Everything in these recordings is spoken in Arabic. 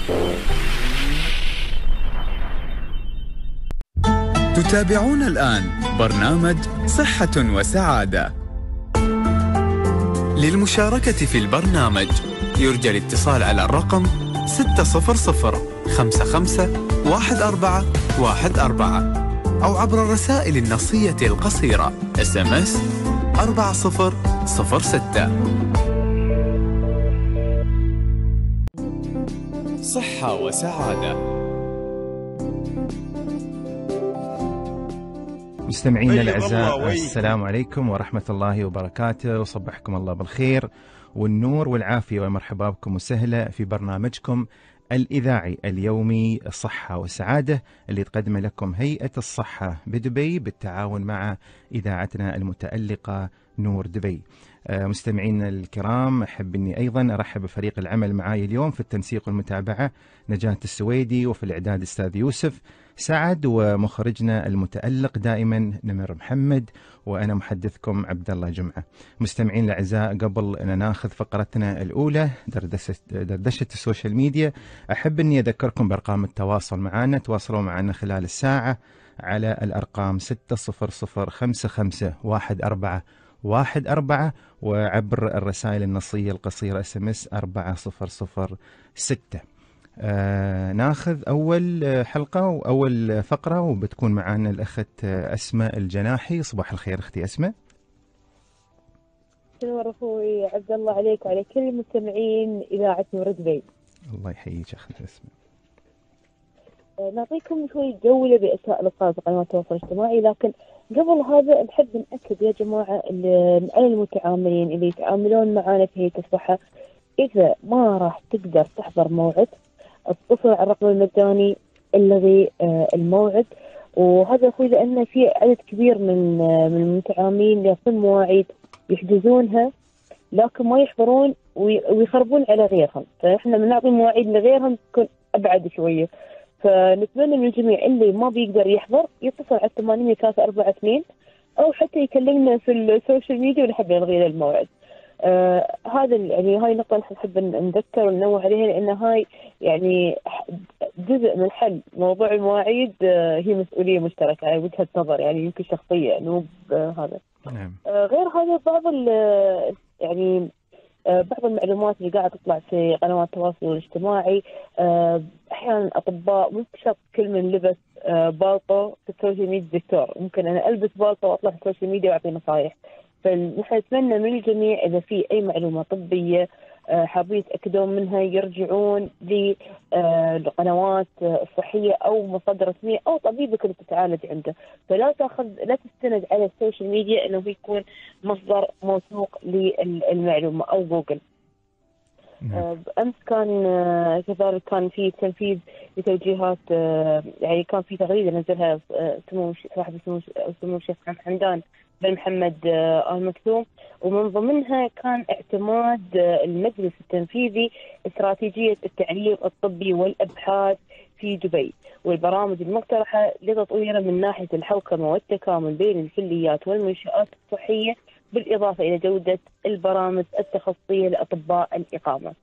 تتابعون الآن برنامج صحة وسعادة. للمشاركة في البرنامج يرجى الاتصال على الرقم 600 55 1414 أو عبر الرسائل النصية القصيرة SMS 4006. صحة وسعادة. مستمعينا الأعزاء، السلام عليكم ورحمة الله وبركاته، وصبحكم الله بالخير والنور والعافية، ومرحبا بكم وسهلا في برنامجكم الإذاعي اليومي الصحة والسعادة اللي تقدم لكم هيئة الصحة بدبي بالتعاون مع إذاعتنا المتألقة نور دبي. مستمعينا الكرام، أحب أني أيضا أرحب بفريق العمل معي اليوم في التنسيق والمتابعة نجاة السويدي، وفي الإعداد أستاذ يوسف سعد، ومخرجنا المتألق دائما نمر محمد، وأنا محدثكم عبد الله جمعة. مستمعين الأعزاء، قبل أن ناخذ فقرتنا الأولى دردشة السوشيال ميديا، أحب أني أذكركم بأرقام التواصل معنا. تواصلوا معنا خلال الساعة على الأرقام 600551414 وعبر الرسائل النصية القصيرة SMS 4006. ناخذ أول حلقة وأول فقرة، وبتكون معنا الأخت أسماء الجناحي. صباح الخير أختي أسماء. شنو أخوي عبد الله عليك وعلى كل المستمعين إذاعة نور دبي. الله يحييك أختي أسماء. نعطيكم شوي جولة بأشياء الألقاب قنوات التواصل الاجتماعي، لكن قبل هذا نحب نأكد يا جماعة على المتعاملين اللي يتعاملون معنا في هيئة الصحة، إذا ما راح تقدر تحضر موعد اتصل على الرقم المجاني الغي الموعد. وهذا أخوي لأن في عدد كبير من المتعاملين ياخذون مواعيد يحجزونها لكن ما يحضرون ويخربون على غيرهم، فإحنا بنعطي مواعيد لغيرهم تكون أبعد شوية. فنتمنى من الجميع اللي ما بيقدر يحضر يتصل على 8342 أو حتى يكلمنا في السوشيال ميديا ونحب نلغي له الموعد. هذا يعني هاي نقطة نحب نذكر وننوه عليها، لأن هاي يعني جزء من حل موضوع المواعيد. هي مسؤولية مشتركة، هاي وجهة نظر يعني يمكن شخصية نوب هذا. نعم. غير هذا يعني بعض المعلومات اللي قاعدة تطلع في قنوات التواصل الاجتماعي، أحيانا أطباء ممكن شخص كل من لبس بالطو في السوشيال ميديا دكتور، ممكن أنا ألبس بالطو وأطلع في السوشيال ميديا وأعطي نصائح. فنحن نتمنى من الجميع إذا في أي معلومة طبية حابين يتأكدون منها يرجعون للقنوات الصحية أو مصادر رسمية أو طبيبك اللي تتعالج عنده. فلا لا تستند على السوشيال ميديا إنه يكون مصدر موثوق للمعلومة أو جوجل. أمس كان كذلك كان في تنفيذ لتوجيهات، يعني كان في تغريدة نزلها صاحب سمو الشيخ محمد حمدان بن محمد آل مكتوم، ومن ضمنها كان اعتماد المجلس التنفيذي استراتيجية التعليم الطبي والأبحاث في دبي والبرامج المقترحة لتطويره من ناحية الحوكمة والتكامل بين الكليات والمنشآت الصحية، بالإضافة إلى جودة البرامج التخصصية لأطباء الإقامة.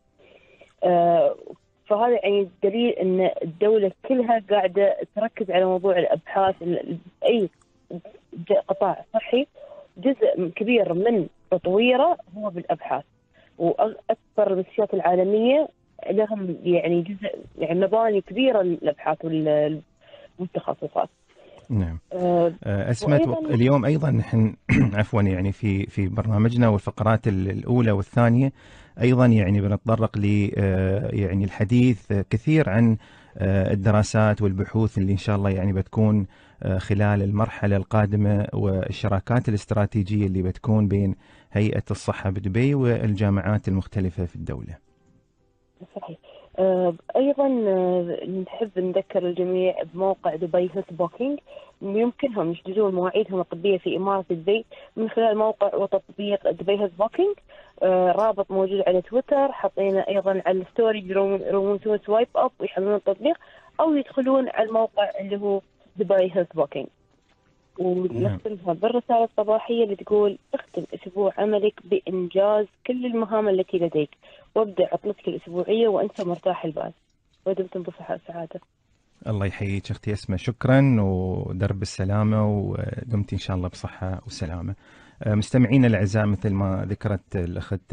فهذا يعني دليل أن الدولة كلها قاعدة تركز على موضوع الأبحاث. أي قطاع صحي جزء كبير من تطويره هو بالأبحاث، وأكثر المستشفيات العالمية لهم يعني جزء يعني مباني كبيرة للأبحاث والتخصصات. نعم. أسماء، اليوم أيضا نحن عفوا يعني في برنامجنا والفقرات الأولى والثانية أيضا يعني بنتطرق ل يعني الحديث كثير عن الدراسات والبحوث اللي إن شاء الله يعني بتكون خلال المرحلة القادمة، والشراكات الاستراتيجية اللي بتكون بين هيئة الصحة بدبي والجامعات المختلفة في الدولة. صحيح. أيضا نحب نذكر الجميع بموقع دبي هيلث بوكينج، يمكنهم يحجزون مواعيدهم الطبية في إمارة دبي من خلال موقع وتطبيق دبي هيلث بوكينج. رابط موجود على تويتر، حطينا أيضا على الستوري يرومون سوايب أب ويحملون التطبيق أو يدخلون على الموقع اللي هو دبي هيلث بوكينج، ونختمها بالرسالة الصباحية اللي تقول: اختم أسبوع عملك بإنجاز كل المهام التي لديك، وابدأ عطلتك الأسبوعية وأنت مرتاح البال. ودمتم بصحة وسعادة. الله يحييك أختي أسماء، شكرا ودرب السلامة، ودمتي إن شاء الله بصحة وسلامة. مستمعينا الأعزاء، مثل ما ذكرت الأخت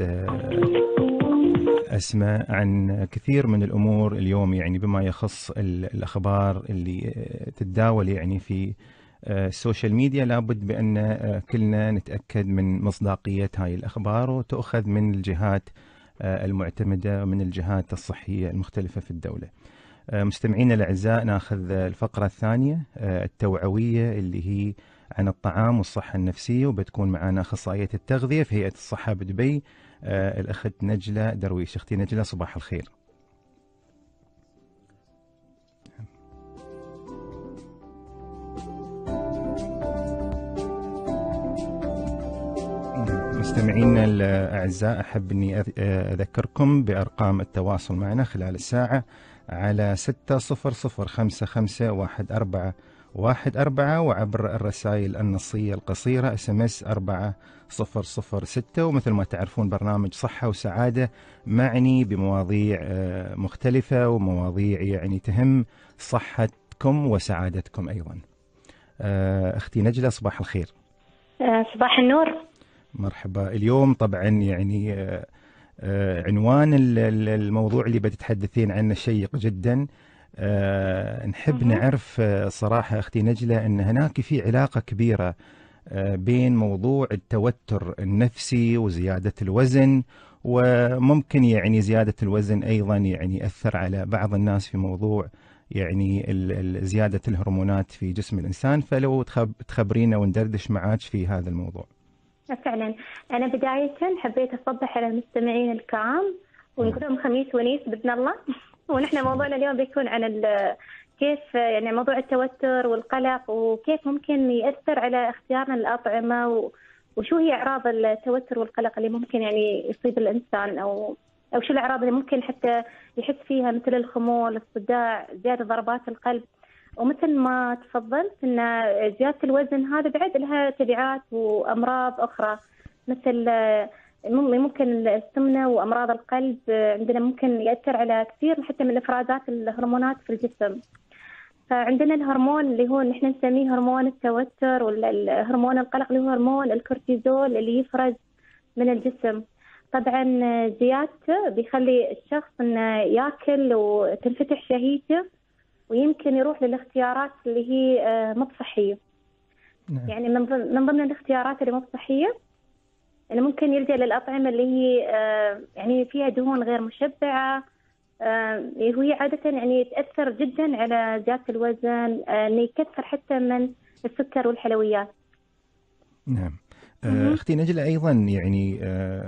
أسماء عن كثير من الأمور اليوم، يعني بما يخص الأخبار اللي تتداول يعني في السوشيال ميديا، لابد بأن كلنا نتأكد من مصداقية هاي الأخبار وتأخذ من الجهات المعتمدة ومن الجهات الصحية المختلفة في الدولة. مستمعينا الأعزاء، ناخذ الفقرة الثانية التوعوية اللي هي عن الطعام والصحة النفسية، وبتكون معنا أخصائية التغذية في هيئة الصحة بدبي الأخت نجلة درويش. أختي نجلة صباح الخير. مستمعينا الأعزاء، أحب أني أذكركم بأرقام التواصل معنا خلال الساعة على 600551414 وعبر الرسائل النصية القصيرة SMS 4006. ومثل ما تعرفون برنامج صحة وسعادة معني بمواضيع مختلفة ومواضيع يعني تهم صحتكم وسعادتكم أيضا. أختي نجلة صباح الخير. صباح النور. مرحبا. اليوم طبعا يعني عنوان الموضوع اللي بتتحدثين عنه شيق جدا. نحب نعرف صراحة أختي نجلة أن هناك في علاقة كبيرة بين موضوع التوتر النفسي وزيادة الوزن، وممكن يعني زيادة الوزن أيضا يعني يأثر على بعض الناس في موضوع يعني زيادة الهرمونات في جسم الإنسان. فلو تخبرينا وندردش معاك في هذا الموضوع. فعلا أنا بداية حبيت أصبح على المستمعين الكرام ونقول لهم خميس ونيس بإذن الله. ونحن موضوعنا اليوم بيكون عن كيف يعني موضوع التوتر والقلق، وكيف ممكن يأثر على اختيارنا للأطعمة، وشو هي أعراض التوتر والقلق اللي ممكن يعني يصيب الإنسان، أو شو الأعراض اللي ممكن حتى يحس فيها، مثل الخمول، الصداع، زيادة ضربات القلب. ومثل ما تفضلت أن زيادة الوزن هذا بعد لها تبعات وأمراض أخرى، مثل ممكن السمنة وأمراض القلب عندنا ممكن يأثر على كثير حتى من إفرازات الهرمونات في الجسم. فعندنا الهرمون اللي هو نحن نسميه هرمون التوتر، والهرمون القلق اللي هو هرمون الكورتيزول اللي يفرز من الجسم. طبعا زيادته بيخلي الشخص انه ياكل وتنفتح شهيته، ويمكن يروح للاختيارات اللي هي مو صحية. نعم. يعني من ضمن الاختيارات اللي مو صحية انه ممكن يلجأ للأطعمة اللي هي يعني فيها دهون غير مشبعة، وهي عادة يعني تأثر جدا على زيادة الوزن، انه يكثر حتى من السكر والحلويات. نعم. اختي نجلة ايضا يعني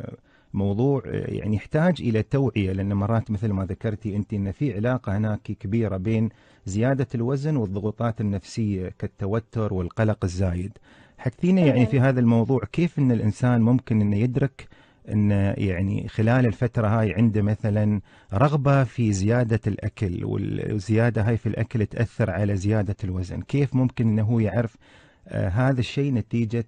موضوع يعني يحتاج الى توعية، لان مرات مثل ما ذكرتي انت ان في علاقة هناك كبيرة بين زيادة الوزن والضغوطات النفسية كالتوتر والقلق الزايد. حكينا يعني في هذا الموضوع كيف ان الانسان ممكن انه يدرك ان يعني خلال الفترة هاي عنده مثلا رغبة في زيادة الاكل، والزيادة هاي في الاكل تأثر على زيادة الوزن. كيف ممكن انه هو يعرف هذا الشيء نتيجة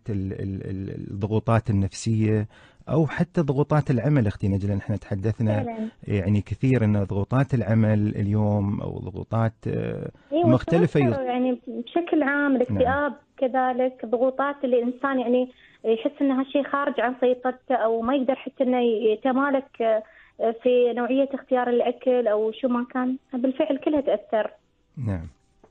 الضغوطات النفسية أو حتى ضغوطات العمل؟ أختي نجلة نحن تحدثنا يعني كثير أن ضغوطات العمل اليوم أو ضغوطات مختلفة يعني بشكل عام الاكتئاب. نعم. كذلك ضغوطات اللي الإنسان يعني يحس أن هالشيء خارج عن سيطرته، أو ما يقدر حتى أنه يتمالك في نوعية اختيار الأكل أو شو ما كان، بالفعل كلها تأثر. نعم.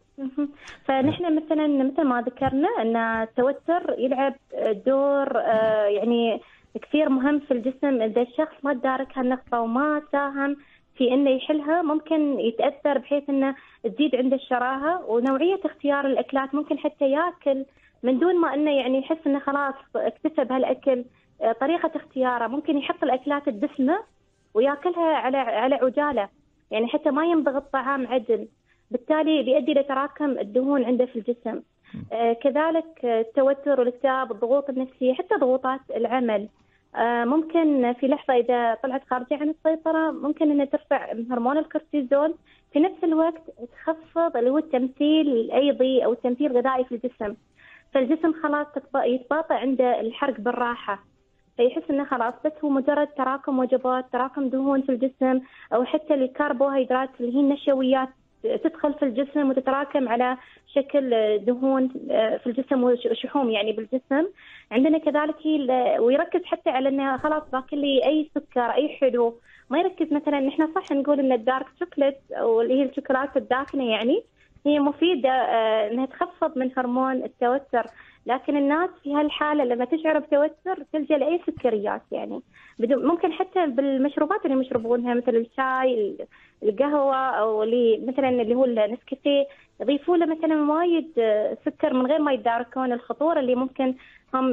فنحن مثل ما ذكرنا أن التوتر يلعب دور يعني كثير مهم في الجسم. إذا الشخص ما تدارك هالنقطة وما ساهم في إنه يحلها، ممكن يتأثر بحيث إنه تزيد عنده الشراهة، ونوعية اختيار الأكلات ممكن حتى يأكل من دون ما إنه يعني يحس إنه خلاص اكتسب هالأكل. طريقة اختياره ممكن يحط الأكلات الدسمة ويأكلها على عجالة، يعني حتى ما يمضغ الطعام عدل، بالتالي بيؤدي لتراكم الدهون عنده في الجسم. كذلك التوتر والاكتئاب، الضغوط النفسية، حتى ضغوطات العمل ممكن في لحظة إذا طلعت خارجة عن السيطرة ممكن أنها ترفع هرمون الكورتيزول، في نفس الوقت تخفض اللي هو التمثيل الأيضي أو التمثيل الغذائي في الجسم، فالجسم خلاص يتباطأ عنده الحرق بالراحة، فيحس انه خلاص بس هو مجرد تراكم وجبات، تراكم دهون في الجسم، او حتى الكربوهيدرات اللي هي النشويات تدخل في الجسم وتتراكم على شكل دهون في الجسم وشحوم يعني بالجسم. عندنا كذلك هي ويركز حتى على انه خلاص باكل لي اي سكر اي حلو، ما يركز مثلا احنا صح نقول ان الدارك شوكليت او اللي هي الشوكولاته الداكنه يعني هي مفيده انها تخفض من هرمون التوتر، لكن الناس في هالحاله لما تشعر بتوتر تلجا لاي سكريات يعني ممكن حتى بالمشروبات اللي يشربونها مثل الشاي القهوه او اللي مثلا اللي هو النسكافيه يضيفوا له مثلا وايد سكر من غير ما يداركون الخطوره اللي ممكن هم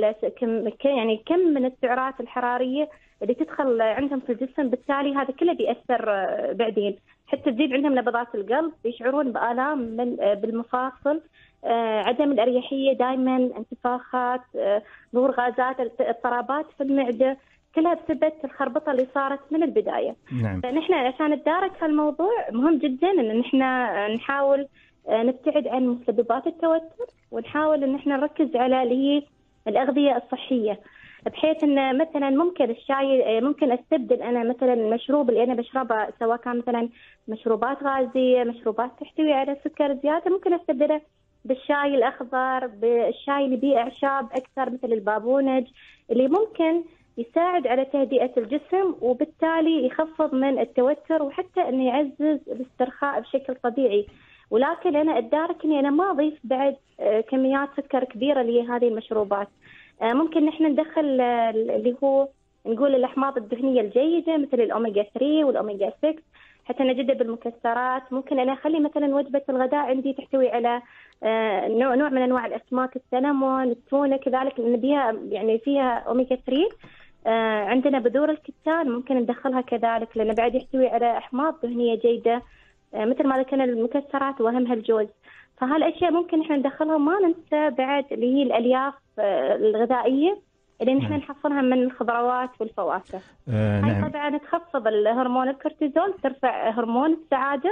يعني كم من السعرات الحراريه اللي تدخل عندهم في الجسم، بالتالي هذا كله بيأثر بعدين حتى تزيد عندهم نبضات القلب، يشعرون بآلام من بالمفاصل، عدم الأريحية دائما، انتفاخات، ظهور غازات، اضطرابات في المعدة، كلها بسبب الخربطة اللي صارت من البداية. نعم. فنحن عشان نتدارك هالموضوع مهم جدا ان احنا نحاول نبتعد عن مسببات التوتر، ونحاول ان احنا نركز على اللي هي الأغذية الصحية، بحيث ان مثلا ممكن الشاي ممكن استبدل انا مثلا المشروب اللي انا بشربه سواء كان مثلا مشروبات غازيه، مشروبات تحتوي على سكر زياده، ممكن استبدله بالشاي الاخضر، بالشاي اللي به اعشاب اكثر مثل البابونج اللي ممكن يساعد على تهدئه الجسم وبالتالي يخفض من التوتر وحتى انه يعزز الاسترخاء بشكل طبيعي. ولكن انا اتدارك اني انا ما اضيف بعد كميات سكر كبيره لهذه المشروبات. ممكن نحن ندخل اللي هو نقول الأحماض الدهنية الجيدة مثل الأوميجا 3 والأوميجا 6 حتى نجدها بالمكسرات. ممكن أنا أخلي مثلا وجبة الغداء عندي تحتوي على نوع من أنواع الأسماك، السلمون، التونة كذلك لأن بيها يعني فيها أوميجا 3. عندنا بذور الكتان ممكن ندخلها كذلك لأن بعد يحتوي على أحماض دهنية جيدة مثل ما ذكرنا المكسرات وأهمها الجوز. فهالأشياء ممكن إحنا ندخلها. ما ننسى بعد اللي هي الألياف الغذائية اللي نحن نحصلها من الخضروات والفواكه. هاي طبعا تخفض الهرمون الكورتيزول، ترفع هرمون السعادة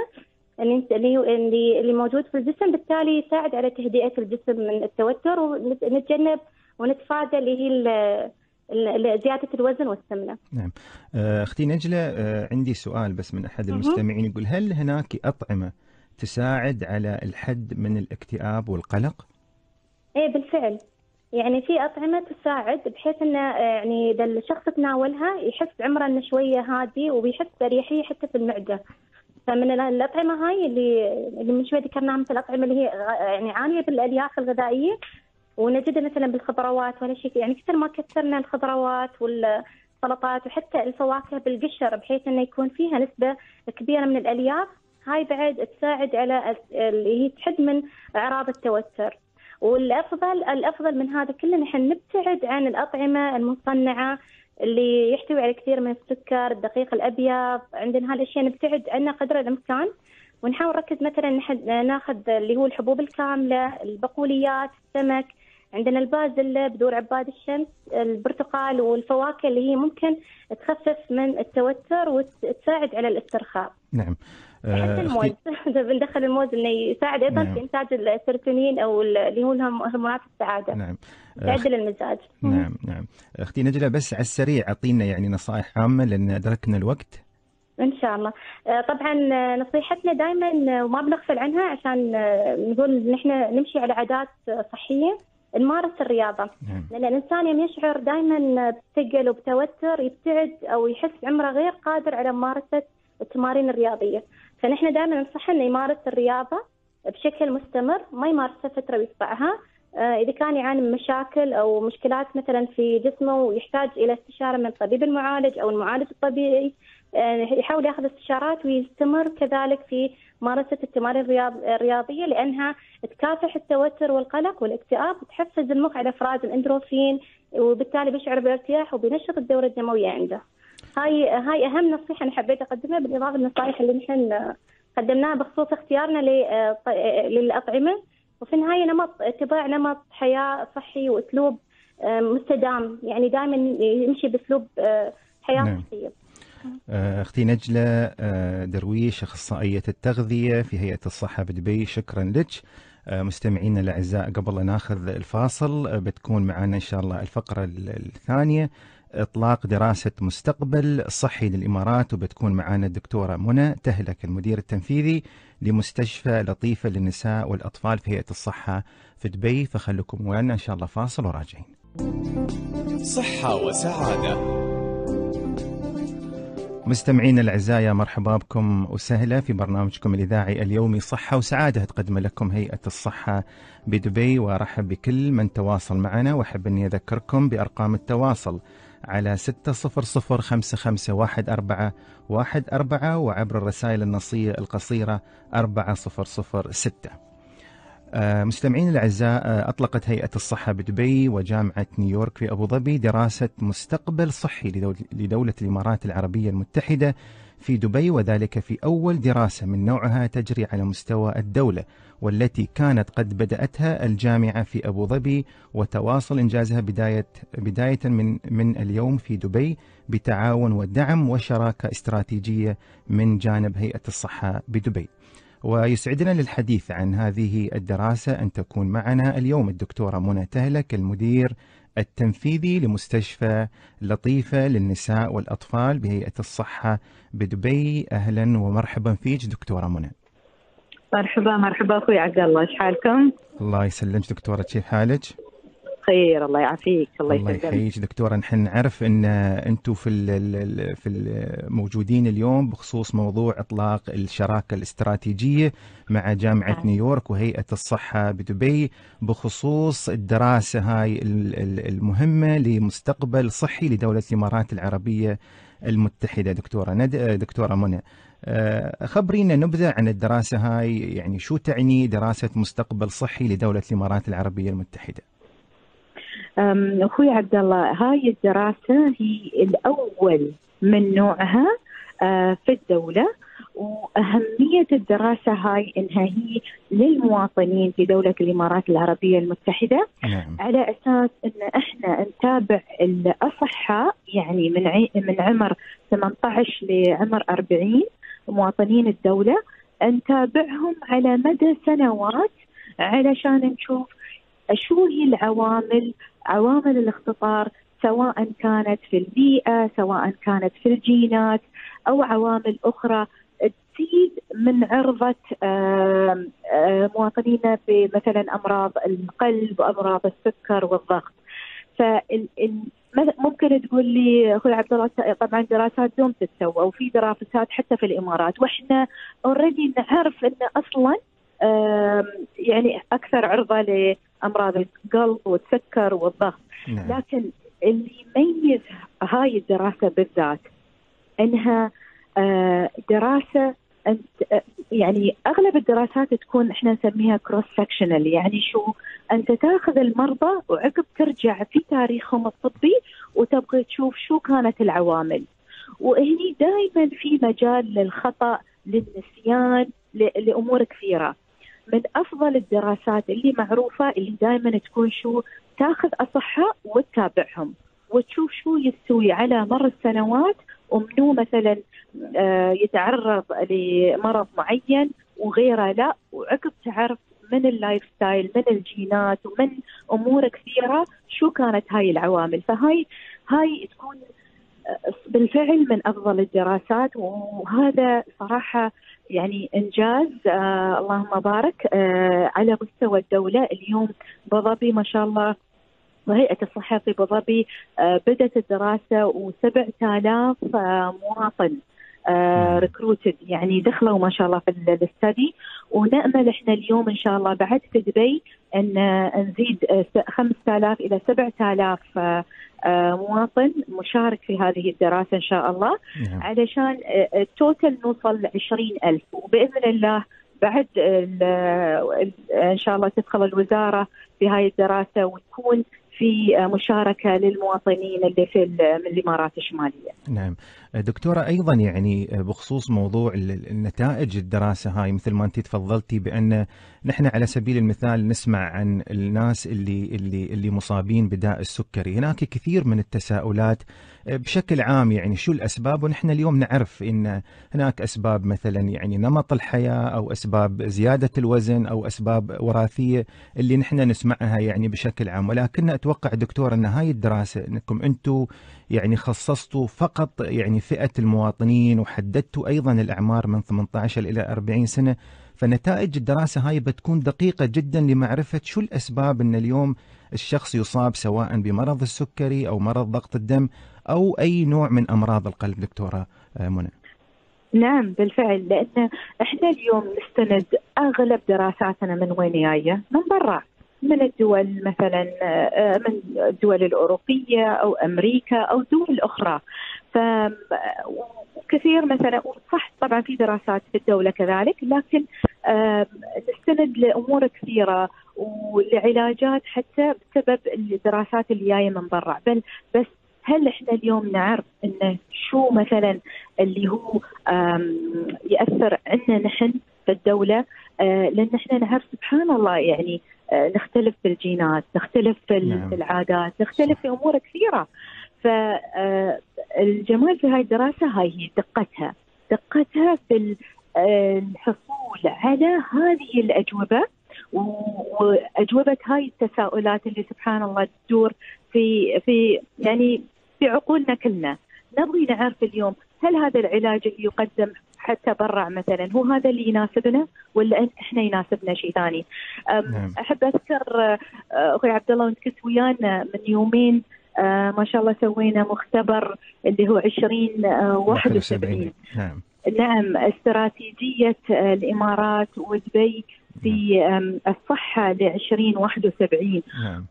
اللي موجود في الجسم، بالتالي يساعد على تهدئة الجسم من التوتر ونتجنب ونتفادى اللي هي زيادة الوزن والسمنة. نعم. أختي نجلة، عندي سؤال بس من أحد المستمعين يقول هل هناك أطعمة تساعد على الحد من الاكتئاب والقلق؟ ايه بالفعل، يعني في أطعمة تساعد بحيث انه يعني اذا الشخص تناولها يحس عمره انه شوية هادي وبيحس بأريحية حتى في المعدة. فمن الأطعمة هاي اللي من شوي ذكرناها مثل الأطعمة اللي هي يعني عالية بالألياف الغذائية ونجدها مثلا بالخضروات ولا شيء، يعني كثر ما كثرنا الخضروات والسلطات وحتى الفواكه بالقشر بحيث انه يكون فيها نسبة كبيرة من الألياف، هاي بعد تساعد على اللي هي تحد من أعراض التوتر. والأفضل من هذا كله نحن نبتعد عن الأطعمة المصنعة اللي يحتوي على كثير من السكر، الدقيق الأبيض، عندنا هالأشياء نبتعد عنها قدر الإمكان، ونحاول نركز مثلا ناخذ اللي هو الحبوب الكاملة، البقوليات، السمك، عندنا البازلة، بذور عباد الشمس، البرتقال والفواكه اللي هي ممكن تخفف من التوتر وتساعد على الاسترخاء. نعم. حتى الموز بندخل الموز انه يساعد ايضا في انتاج السيروتونين او اللي هو هرمونات السعاده. نعم. تعدل المزاج. نعم. اختي نجلة بس على السريع اعطينا يعني نصائح عامه لان ادركنا الوقت. ان شاء الله. طبعا نصيحتنا دائما وما بنغفل عنها عشان نقول نحن نمشي على عادات صحيه، نمارس الرياضه. لان الانسان يوم يشعر دائما بثقل وبتوتر يبتعد او يحس عمره غير قادر على ممارسه التمارين الرياضيه، فنحن دائما ننصح انه يمارس الرياضه بشكل مستمر، ما يمارسها فتره ويقطعها. اذا كان يعاني من مشاكل او مشكلات مثلا في جسمه ويحتاج الى استشاره من الطبيب المعالج او المعالج الطبيعي، يحاول ياخذ استشارات ويستمر كذلك في ممارسه التمارين الرياضيه لانها تكافح التوتر والقلق والاكتئاب وتحفز المخ على افراز الاندروفين وبالتالي بيشعر بارتياح وبينشط الدوره الدمويه عنده. هاي اهم نصيحه انا حبيت اقدمها بالاضافه للنصائح اللي نحن قدمناها بخصوص اختيارنا للاطعمه، وفي النهايه اتباع نمط حياه صحي واسلوب مستدام، يعني دائما يمشي باسلوب حياه صحيه. اختي نجلة درويش، اخصائيه التغذيه في هيئه الصحه بدبي، شكرا لك. مستمعينا الأعزاء، قبل لا ناخذ الفاصل بتكون معنا إن شاء الله الفقرة الثانية، إطلاق دراسة مستقبل صحي للإمارات، وبتكون معنا الدكتورة منى تهلك المدير التنفيذي لمستشفى لطيفة للنساء والأطفال في هيئة الصحة في دبي. فخلكم ويانا إن شاء الله فاصل وراجعين. صحة وسعادة. مستمعينا الأعزاء، يا مرحبا بكم وسهلا في برنامجكم الإذاعي اليومي صحة وسعادة، تقدم لكم هيئة الصحة بدبي. وأرحب بكل من تواصل معنا، وأحب أني أذكركم بأرقام التواصل على 600551414 وعبر الرسائل النصية القصيرة 4006. مستمعين الأعزاء، أطلقت هيئة الصحة بدبي وجامعة نيويورك في أبو ظبي دراسة مستقبل صحي لدولة الإمارات العربية المتحدة في دبي، وذلك في أول دراسة من نوعها تجري على مستوى الدولة، والتي كانت قد بدأتها الجامعة في أبو ظبي، وتواصل إنجازها بداية من اليوم في دبي بتعاون ودعم وشراكة استراتيجية من جانب هيئة الصحة بدبي. ويسعدنا للحديث عن هذه الدراسة أن تكون معنا اليوم الدكتورة منى تهلك المدير التنفيذي لمستشفى لطيفة للنساء والأطفال بهيئة الصحة بدبي. أهلا ومرحبا فيك دكتورة منى. مرحبا أخوي عبد الله، إيش حالكم؟ الله يسلمك دكتورة، كيف حالك؟ خير، الله يعافيك. الله يحييك دكتورة. نحن نعرف ان انتم في الموجودين اليوم بخصوص موضوع اطلاق الشراكة الاستراتيجية مع جامعة نيويورك وهيئة الصحة بدبي بخصوص الدراسة هاي المهمة لمستقبل صحي لدولة الإمارات العربية المتحدة. دكتورة منى، خبرينا نبذة عن الدراسة هاي، يعني شو تعني دراسة مستقبل صحي لدولة الإمارات العربية المتحدة؟ أخوي عبد الله، هاي الدراسة هي الأول من نوعها في الدولة، وأهمية الدراسة هاي إنها هي للمواطنين في دولة الإمارات العربية المتحدة. نعم. على أساس إن إحنا نتابع الأصحاء، يعني من عمر 18 لعمر 40 مواطنين الدولة، نتابعهم على مدى سنوات علشان نشوف شو هي عوامل الاختصار، سواء كانت في البيئة، سواء كانت في الجينات، أو عوامل أخرى تزيد من عرضة مواطنينا بمثلا أمراض القلب وأمراض السكر والضغط. ممكن تقول لي أخوي عبد الله، طبعا دراسات دوم تتسوى وفي دراسات حتى في الإمارات، وإحنا اوريدي نعرف أن أصلا يعني أكثر عرضة لأمراض القلب والسكر والضغط. نعم. لكن اللي يميز هاي الدراسة بالذات أنها دراسة يعني أغلب الدراسات تكون إحنا نسميها كروس سكشنال، يعني شو أنت تاخذ المرضى وعقب ترجع في تاريخهم الطبي وتبغى تشوف شو كانت العوامل، وهني دائما في مجال للخطأ، للنسيان، لأمور كثيرة. من أفضل الدراسات اللي معروفة اللي دائما تكون شو تاخذ أصحاء وتتابعهم وتشوف شو يستوي على مر السنوات، ومنو مثلا يتعرض لمرض معين وغيره لا، وعقب تعرف من اللايف ستايل، من الجينات، ومن أمور كثيرة شو كانت هاي العوامل. فهاي تكون بالفعل من أفضل الدراسات، وهذا صراحة يعني إنجاز اللهم بارك على مستوى الدولة. اليوم بظبي ما شاء الله وهيئة الصحة في بظبي بدأت الدراسة و7000 مواطن ريكروتد، يعني دخلوا ما شاء الله في الاستدي، ونأمل احنا اليوم ان شاء الله بعد في دبي ان نزيد 5000 الى 7000 مواطن مشارك في هذه الدراسة ان شاء الله. نعم. علشان التوتل نوصل ل 20,000، وبإذن الله بعد ان شاء الله تدخل الوزارة في هاي الدراسة وتكون في مشاركة للمواطنين اللي في من الإمارات الشمالية. نعم دكتورة، أيضا يعني بخصوص موضوع النتائج الدراسة هاي، مثل ما أنت تفضلتي بأن نحن على سبيل المثال نسمع عن الناس اللي مصابين بداء السكري، هناك كثير من التساؤلات بشكل عام يعني شو الأسباب؟ ونحن اليوم نعرف أن هناك أسباب مثلا يعني نمط الحياة، أو أسباب زيادة الوزن، أو أسباب وراثية اللي نحن نسمعها يعني بشكل عام. ولكن أتوقع دكتور أن هاي الدراسة أنكم أنتم يعني خصصتوا فقط يعني فئة المواطنين، وحددتوا أيضا الأعمار من 18 إلى 40 سنة، فنتائج الدراسة هاي بتكون دقيقة جدا لمعرفة شو الأسباب أن اليوم الشخص يصاب سواء بمرض السكري أو مرض ضغط الدم أو أي نوع من أمراض القلب. دكتورة منى. نعم بالفعل، لأن احنا اليوم نستند أغلب دراساتنا من وين جاية؟ من برا، من الدول مثلا، من الدول الأوروبية أو أمريكا أو دول أخرى. كثير مثلا، صح طبعا في دراسات في الدولة كذلك، لكن نستند لأمور كثيرة ولعلاجات حتى بسبب الدراسات اللي جاية من برا. بس هل احنا اليوم نعرف انه شو مثلا اللي هو يأثر عنا نحن في الدولة؟ لأن احنا نعرف سبحان الله يعني نختلف في الجينات، نختلف في العادات، نختلف في أمور كثيرة. فالجمال في هاي الدراسة هاي هي دقتها في الحصول على هذه الأجوبة، وأجوبة هاي التساؤلات اللي سبحان الله تدور في يعني في عقولنا كلنا. نبغي نعرف اليوم هل هذا العلاج اللي يقدم حتى برا مثلا هو هذا اللي يناسبنا، ولا احنا يناسبنا شيء ثاني. احب اذكر اخوي عبد الله وانت كنت ويانا من يومين، ما شاء الله سوينا مختبر اللي هو 2071. نعم، استراتيجية الإمارات ودبي في الصحة ل 2071.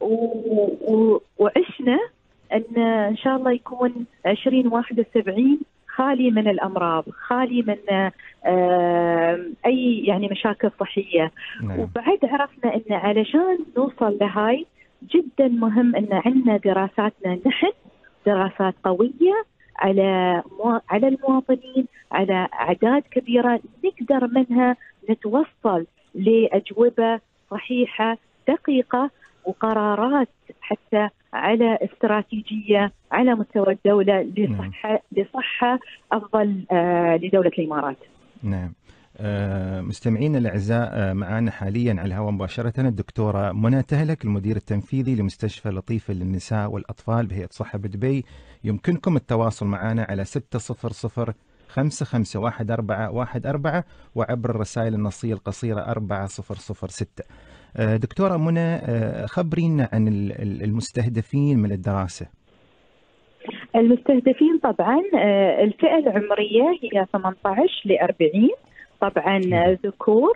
وعشنا إن شاء الله يكون 2071 خالي من الأمراض، خالي من أي يعني مشاكل صحية. وبعد عرفنا إن علشان نوصل لهاي جدا مهم إن عندنا دراساتنا نحن دراسات قوية على المواطنين، على أعداد كبيرة، نقدر منها نتوصل لأجوبة صحيحة دقيقة وقرارات حتى على استراتيجية على مستوى الدولة لصحة أفضل لدولة الإمارات. نعم. مستمعينا الأعزاء، معنا حاليا على الهواء مباشرة الدكتورة منى تهلك، المدير التنفيذي لمستشفى لطيفة للنساء والأطفال بهيئة صحة بدبي. يمكنكم التواصل معنا على 600-551414 وعبر الرسائل النصية القصيرة 4006. دكتورة منى، خبرينا عن المستهدفين من الدراسة. المستهدفين طبعا الفئة العمرية هي 18 ل 40، طبعا ذكور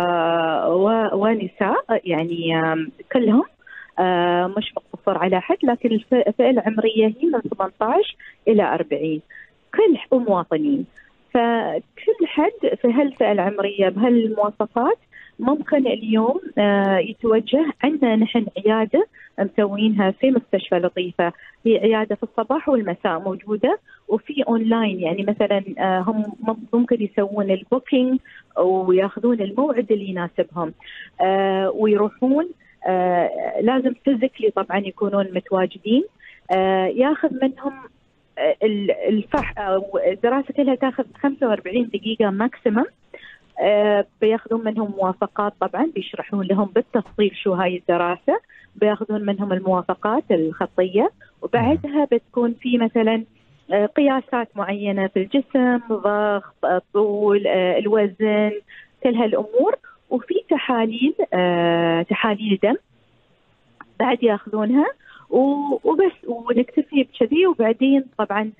ونساء، يعني كلهم مش مقتصر على حد، لكن الفئة العمرية هي من 18 إلى 40 كل مواطنين. فكل حد في هالفئة العمرية بهالمواصفات ممكن اليوم يتوجه. عندنا نحن عيادة مسوينها في مستشفى لطيفة، هي عيادة في الصباح والمساء موجودة، وفي أونلاين يعني مثلا هم ممكن يسوون البوكينج وياخذون الموعد اللي يناسبهم ويروحون. لازم فيزيكلي طبعا يكونون متواجدين. ياخذ منهم الدراسة كلها تاخذ 45 دقيقة ماكسيمم. بياخذون منهم موافقات، طبعا بيشرحون لهم بالتفصيل شو هاي الدراسة، بياخذون منهم الموافقات الخطية، وبعدها بتكون في مثلا قياسات معينة في الجسم، ضغط، طول، الوزن، كل هالأمور، وفي تحاليل دم بعد ياخذونها وبس، ونكتفي بكذي. وبعدين طبعا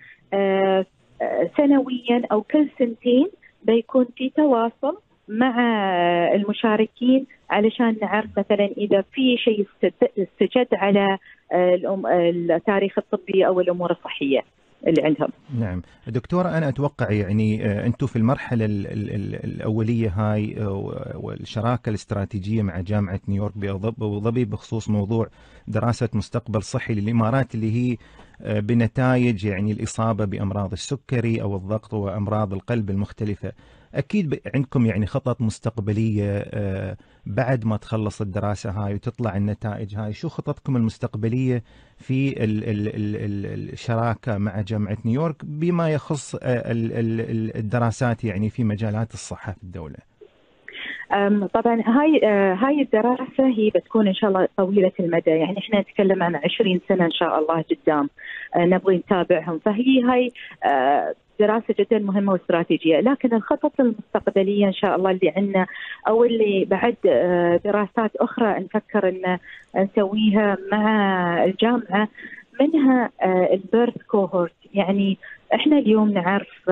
سنويا أو كل سنتين بيكون في تواصل مع المشاركين علشان نعرف مثلا إذا في شيء استجد على التاريخ الطبي أو الأمور الصحية اللي عندهم. نعم دكتورة، أنا أتوقع يعني أنتم في المرحلة الأولية هاي والشراكة الاستراتيجية مع جامعة نيويورك بأبو ظبي بخصوص موضوع دراسة مستقبل صحي للإمارات، اللي هي بنتائج يعني الإصابة بأمراض السكري أو الضغط وأمراض القلب المختلفة. أكيد عندكم يعني خطط مستقبلية بعد ما تخلص الدراسة هاي وتطلع النتائج هاي. شو خططكم المستقبلية في الشراكة مع جامعة نيويورك بما يخص الدراسات يعني في مجالات الصحة في الدولة؟ طبعا هاي الدراسة هي بتكون إن شاء الله طويلة المدى، يعني إحنا نتكلم عن 20 سنة إن شاء الله قدام نبغي نتابعهم. فهي هاي دراسة جدا مهمة واستراتيجية، لكن الخطط المستقبلية إن شاء الله اللي عندنا أو اللي بعد دراسات أخرى نفكر إن نسويها مع الجامعة، منها البيرث كوهورت. يعني إحنا اليوم نعرف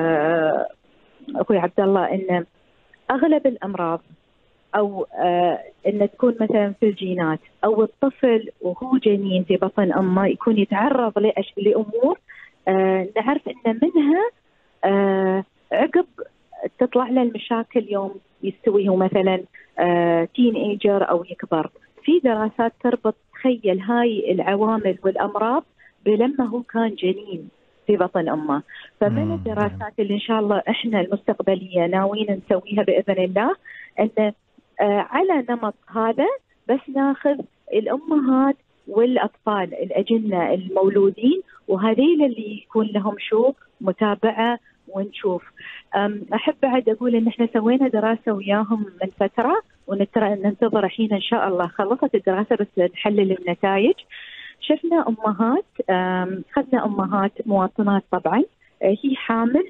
أخوي عبد الله إن أغلب الأمراض أو إن تكون مثلا في الجينات، أو الطفل وهو جنين في بطن أمه يكون يتعرض لأمور نعرف إن منها عقب تطلع له المشاكل يوم يستوي هو مثلا تين ايجر أو يكبر. في دراسات تربط تخيل هاي العوامل والأمراض بلما هو كان جنين في بطن أمه. فمن الدراسات اللي إن شاء الله إحنا المستقبلية ناويين نسويها بإذن الله أن على نمط هذا بس ناخذ الأمهات والأطفال الأجنة المولودين، وهذيل اللي يكون لهم شو متابعة ونشوف. أحب بعد أقول إن إحنا سوينا دراسة وياهم من فترة وننتظر الحين إن شاء الله خلصت الدراسة بس نحلل النتائج. شفنا أمهات، خذنا أمهات مواطنات طبعا هي حامل،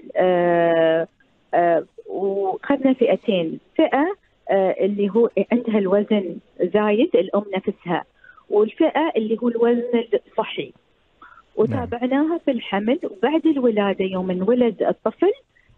وخذنا فئتين، فئة اللي هو عندها الوزن زايد الأم نفسها، والفئة اللي هو الوزن الصحي، وتابعناها في الحمل. وبعد الولادة يوم انولد الطفل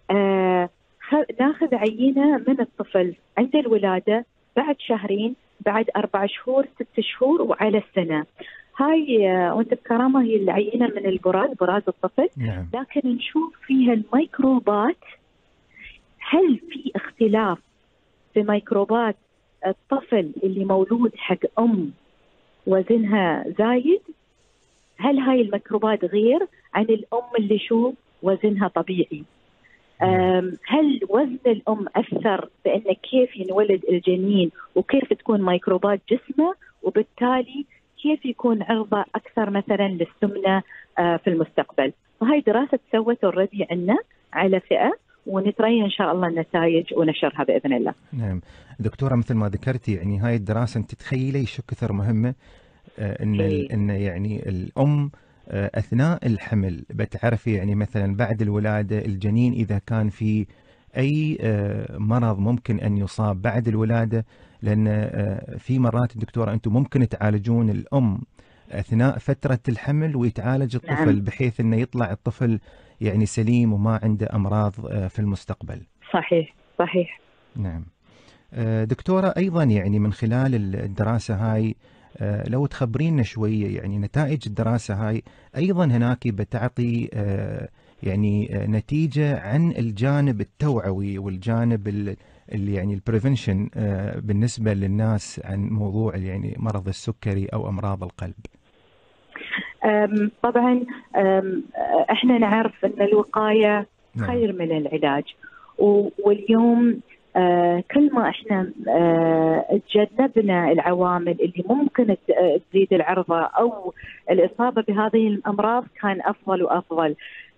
ناخذ عينة من الطفل عند الولادة، بعد شهرين، بعد 4 شهور، 6 شهور، وعلى السنة. هاي وانت بكرامة هي العينة من براز الطفل. لكن نشوف فيها الميكروبات، هل في اختلاف في ميكروبات الطفل اللي مولود حق أم وزنها زايد؟ هل هاي الميكروبات غير عن الأم اللي شو وزنها طبيعي؟ هل وزن الأم أثر بأن كيف ينولد الجنين وكيف تكون ميكروبات جسمه، وبالتالي كيف يكون عرضة أكثر مثلا للسمنة في المستقبل؟ وهي دراسة تسوت اوريدي عندنا على فئة، ونتري إن شاء الله النتائج ونشرها بإذن الله. نعم دكتورة، مثل ما ذكرتي يعني هاي الدراسة أنت تتخيلي شو كثر مهمة، إن يعني الأم أثناء الحمل بتعرفي يعني مثلا بعد الولادة الجنين إذا كان في أي مرض ممكن أن يصاب بعد الولادة، لأن في مرات الدكتورة أنتم ممكن تعالجون الأم أثناء فترة الحمل ويتعالج الطفل بحيث أنه يطلع الطفل يعني سليم وما عنده أمراض في المستقبل. صحيح صحيح. نعم دكتورة، أيضا يعني من خلال الدراسة هاي لو تخبرينا شوية يعني نتائج الدراسة هاي أيضا هناك بتعطي يعني نتيجة عن الجانب التوعوي والجانب اللي يعني البريفنشن بالنسبة للناس عن موضوع يعني مرض السكري أو أمراض القلب. طبعا احنا نعرف ان الوقاية خير من العلاج، واليوم كل ما احنا تجنبنا العوامل اللي ممكن تزيد العرضة او الإصابة بهذه الأمراض كان أفضل وأفضل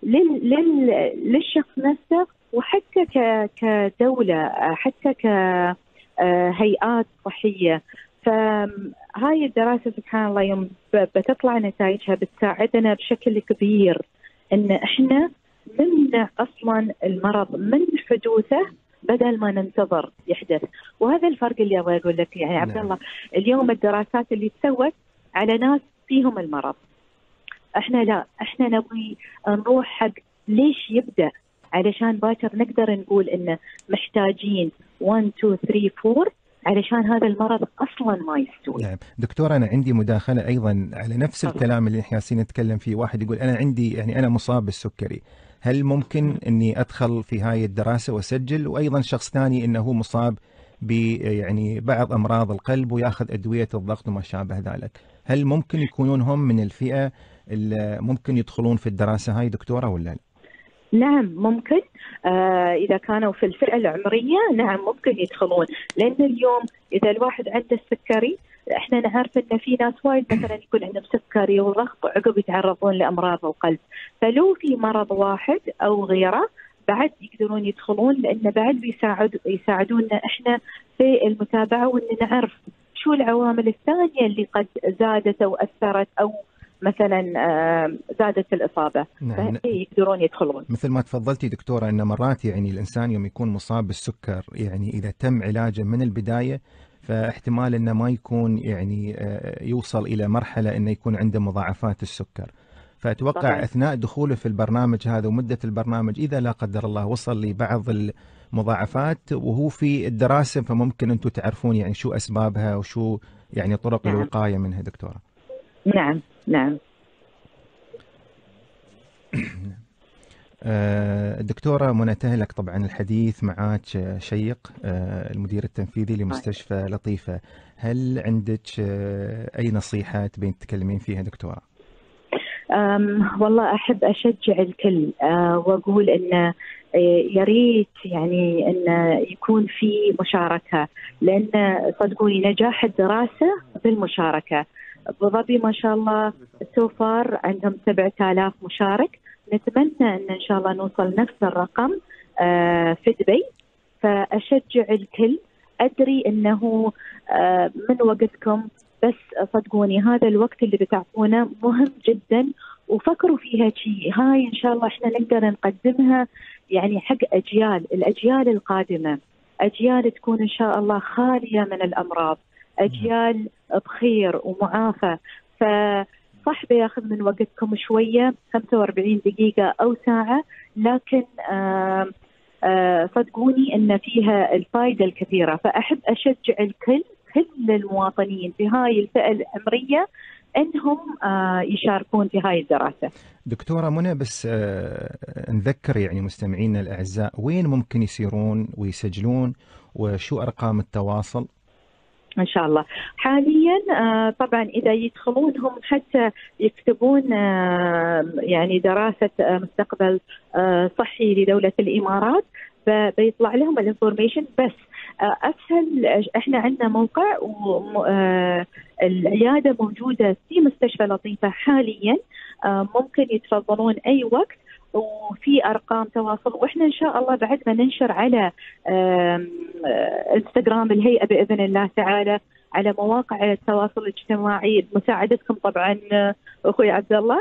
للشخص نفسه، وحتى كدولة، حتى كهيئات صحية. فهاي الدراسة سبحان الله يوم بتطلع نتائجها بتساعدنا بشكل كبير ان احنا نمنع اصلا المرض من حدوثه بدل ما ننتظر يحدث. وهذا الفرق اللي ابغى اقول لك يعني عبد الله، اليوم الدراسات اللي تسوت على ناس فيهم المرض، احنا لا، احنا نبغي نروح حق ليش يبدأ، علشان باكر نقدر نقول انه محتاجين 1 2 3 4 علشان هذا المرض اصلا ما يستوي. نعم دكتور، انا عندي مداخله ايضا على نفس الكلام اللي احنا نتكلم فيه. واحد يقول انا عندي يعني انا مصاب بالسكري، هل ممكن اني ادخل في هاي الدراسه واسجل؟ وايضا شخص ثاني انه مصاب ب يعني بعض امراض القلب وياخذ ادويه الضغط وما شابه ذلك، هل ممكن يكونون هم من الفئه اللي ممكن يدخلون في الدراسه هاي دكتوره ولا لا؟ نعم ممكن. إذا كانوا في الفئة العمرية نعم ممكن يدخلون، لأن اليوم إذا الواحد عنده السكري احنا نعرف ان في ناس وايد مثلا يكون عندهم سكري وضغط وعقب يتعرضون لامراض القلب، فلو في مرض واحد او غيره بعد يقدرون يدخلون، لان بعد يساعدونا احنا في المتابعه وان نعرف شو العوامل الثانيه اللي قد زادت او اثرت او مثلا زادت الاصابه. نعم. يقدرون يدخلون. مثل ما تفضلتي دكتوره ان مرات يعني الانسان يوم يكون مصاب بالسكر يعني اذا تم علاجه من البدايه فاحتمال انه ما يكون يعني يوصل الى مرحله انه يكون عنده مضاعفات السكر. فاتوقع طبعا. اثناء دخوله في البرنامج هذا ومده البرنامج اذا لا قدر الله وصل لبعض المضاعفات وهو في الدراسه فممكن انتم تعرفون يعني شو اسبابها وشو يعني طرق نعم. الوقايه منها دكتوره. نعم نعم. دكتورة منى تهلك، طبعا الحديث معك شيق، المدير التنفيذي لمستشفى لطيفة. هل عندك أي نصيحة تبين تتكلمين فيها دكتورة؟ والله أحب أشجع الكل وأقول إن يا ريت يعني إن يكون في مشاركة، لأن صدقوني نجاح الدراسة بالمشاركة. أبو ظبي ما شاء الله سوفار عندهم 7000 مشارك، نتمنى إن شاء الله نوصل نفس الرقم في دبي. فأشجع الكل، أدري أنه من وقتكم، بس صدقوني هذا الوقت اللي بتعطونه مهم جدا، وفكروا فيها شيء هاي إن شاء الله إحنا نقدر نقدمها يعني حق الأجيال القادمة، أجيال تكون إن شاء الله خالية من الأمراض، أجيال بخير ومعافى. صح بياخذ من وقتكم شوية 45 دقيقة أو ساعة، لكن صدقوني أن فيها الفائدة الكثيرة. فأحب أشجع الكل، كل المواطنين في هاي الفئة العمرية أنهم يشاركون في هاي الدراسة. دكتورة منى، بس نذكر يعني مستمعينا الأعزاء وين ممكن يسيرون ويسجلون وشو أرقام التواصل؟ إن شاء الله حاليا طبعا إذا يدخلون هم حتى يكتبون يعني دراسة مستقبل صحي لدولة الإمارات بيطلع لهم الانفورميشن. بس أسهل، إحنا عندنا موقع والعيادة موجودة في مستشفى لطيفة حاليا، ممكن يتفضلون أي وقت، وفي أرقام تواصل. وإحنا إن شاء الله بعد ما ننشر على انستغرام الهيئة بإذن الله تعالى، على مواقع التواصل الاجتماعي بمساعدتكم طبعا أخوي عبد الله،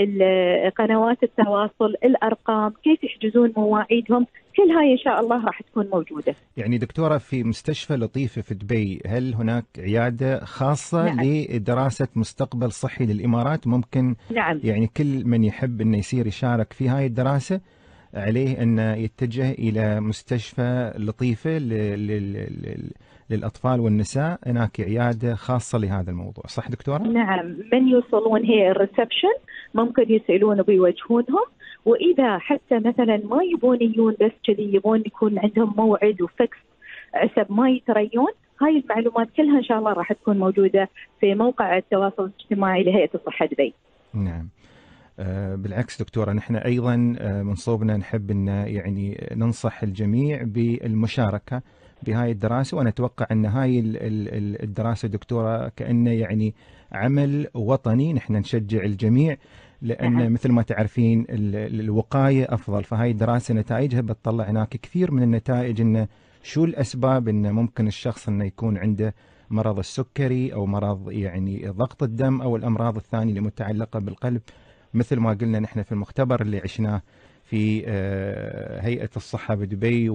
قنوات التواصل، الأرقام، كيف يحجزون مواعيدهم، كل هاي إن شاء الله راح تكون موجودة. يعني دكتورة في مستشفى لطيفة في دبي هل هناك عيادة خاصة نعم. لدراسة مستقبل صحي للإمارات؟ ممكن نعم. يعني كل من يحب أنه يصير يشارك في هاي الدراسة عليه أن يتجه إلى مستشفى لطيفة للأطفال والنساء، هناك عيادة خاصة لهذا الموضوع، صح دكتورة؟ نعم، من يوصلون هي الريسبشن ممكن يسألون وبيوجهونهم، وإذا حتى مثلا ما يبون يجون بس كذي، يبون يكون عندهم موعد وفكس عسب ما يتريون، هاي المعلومات كلها إن شاء الله راح تكون موجودة في موقع التواصل الاجتماعي لهيئة الصحة دبي. نعم. بالعكس دكتورة، نحن أيضا من صوبنا نحب أن يعني ننصح الجميع بالمشاركة بهاي الدراسة، وأنا أتوقع أن هاي الدراسة دكتورة كأنه يعني عمل وطني، نحن نشجع الجميع، لأن مثل ما تعرفين الوقاية أفضل. فهاي الدراسة نتائجها بتطلع هناك كثير من النتائج، إنه شو الأسباب إنه ممكن الشخص إنه يكون عنده مرض السكري أو مرض يعني ضغط الدم أو الأمراض الثانية المتعلقة بالقلب، مثل ما قلنا نحن في المختبر اللي عشناه في هيئة الصحة بدبي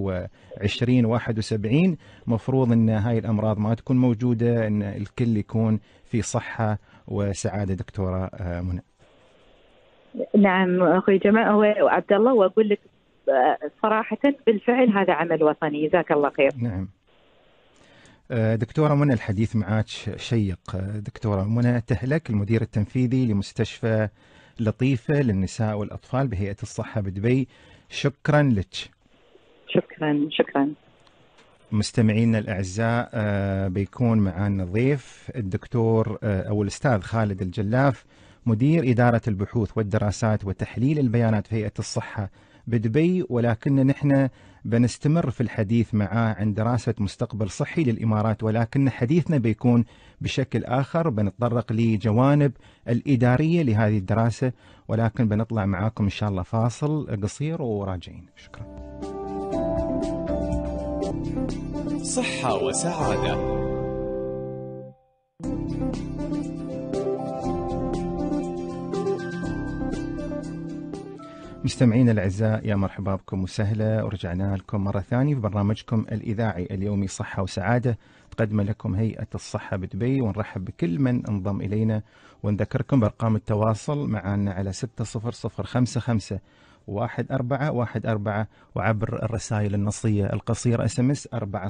و2071 مفروض أن هاي الأمراض ما تكون موجودة، أن الكل يكون في صحة وسعادة. دكتورة منى. نعم أخوي جماعة وعبد الله، وأقول لك صراحة بالفعل هذا عمل وطني، جزاك الله خير. نعم دكتورة منى، الحديث معك شيق. دكتورة منى تهلك، المدير التنفيذي لمستشفى لطيفة للنساء والأطفال بهيئة الصحة بدبي، شكرا لك. شكرا. مستمعينا الأعزاء، بيكون معنا ضيف الدكتور أو الأستاذ خالد الجلاف، مدير إدارة البحوث والدراسات وتحليل البيانات في هيئة الصحة بدبي، ولكن نحن بنستمر في الحديث معاه عن دراسة مستقبل صحي للإمارات، ولكن حديثنا بيكون بشكل آخر، بنتطرق لجوانب الإدارية لهذه الدراسة، ولكن بنطلع معاكم إن شاء الله فاصل قصير وراجعين. شكرا. صحة وسعادة. مستمعينا الأعزاء، يا مرحبا بكم وسهلا، ورجعنا لكم مرة ثانية في برنامجكم الإذاعي اليومي صحة وسعادة، تقدم لكم هيئة الصحة بدبي، ونرحب بكل من انضم إلينا، ونذكركم بأرقام التواصل معنا على 60055 1414، وعبر الرسائل النصية القصيرة SMS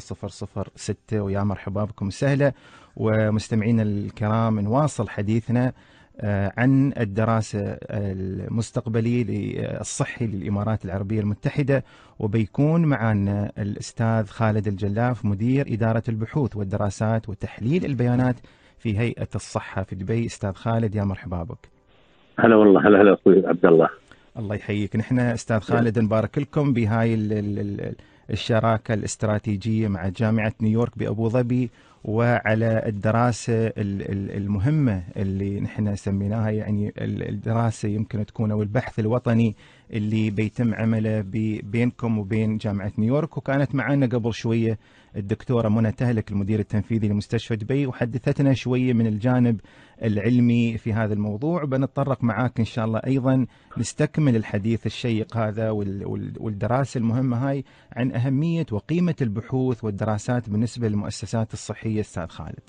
4006. ويا مرحبا بكم وسهلا. ومستمعينا الكرام، نواصل حديثنا عن الدراسة المستقبلي الصحي للإمارات العربية المتحدة، وبيكون معنا الأستاذ خالد الجلاف، مدير إدارة البحوث والدراسات وتحليل البيانات في هيئة الصحة في دبي. أستاذ خالد، يا مرحبا بك. هلا والله. هلا أخوي عبد الله. الله يحييك. نحن أستاذ خالد نبارك لكم بهاي الشراكة الاستراتيجية مع جامعة نيويورك بأبو ظبي، وعلى الدراسة المهمة اللي نحن سميناها يعني الدراسة يمكن تكون أو البحث الوطني اللي بيتم عمله بينكم وبين جامعة نيويورك. وكانت معنا قبل شوية الدكتورة منى تهلك المدير التنفيذي لمستشفى دبي، وحدثتنا شوية من الجانب العلمي في هذا الموضوع. بنتطرق معاك إن شاء الله أيضا نستكمل الحديث الشيق هذا والدراسة المهمة هاي عن أهمية وقيمة البحوث والدراسات بالنسبة للمؤسسات الصحية. أستاذ خالد،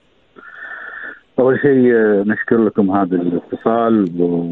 أول شيء نشكر لكم هذا الاتصال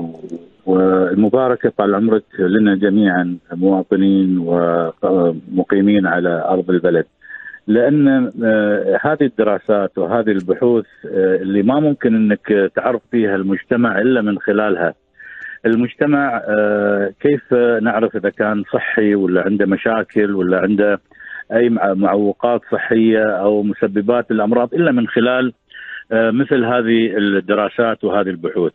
والمباركة طال عمرك لنا جميعا مواطنين ومقيمين على أرض البلد، لأن هذه الدراسات وهذه البحوث اللي ما ممكن أنك تعرف فيها المجتمع إلا من خلالها. المجتمع كيف نعرف إذا كان صحي ولا عنده مشاكل ولا عنده أي معوقات صحية أو مسببات الأمراض إلا من خلال مثل هذه الدراسات وهذه البحوث.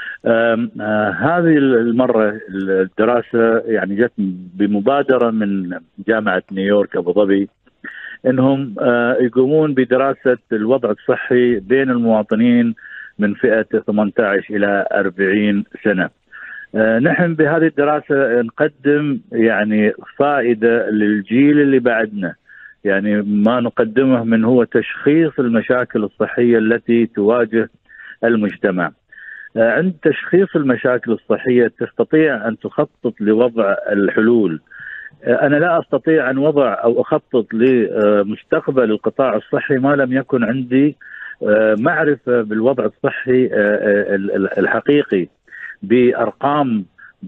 هذه المرة الدراسة يعني جت بمبادرة من جامعة نيويورك أبو ظبي، انهم يقومون بدراسة الوضع الصحي بين المواطنين من فئة 18 إلى 40 سنة. نحن بهذه الدراسة نقدم يعني فائدة للجيل اللي بعدنا، يعني ما نقدمه من هو تشخيص المشاكل الصحية التي تواجه المجتمع. عند تشخيص المشاكل الصحية تستطيع أن تخطط لوضع الحلول. أنا لا أستطيع أن وضع أو أخطط لمستقبل القطاع الصحي ما لم يكن عندي معرفة بالوضع الصحي الحقيقي، بأرقام،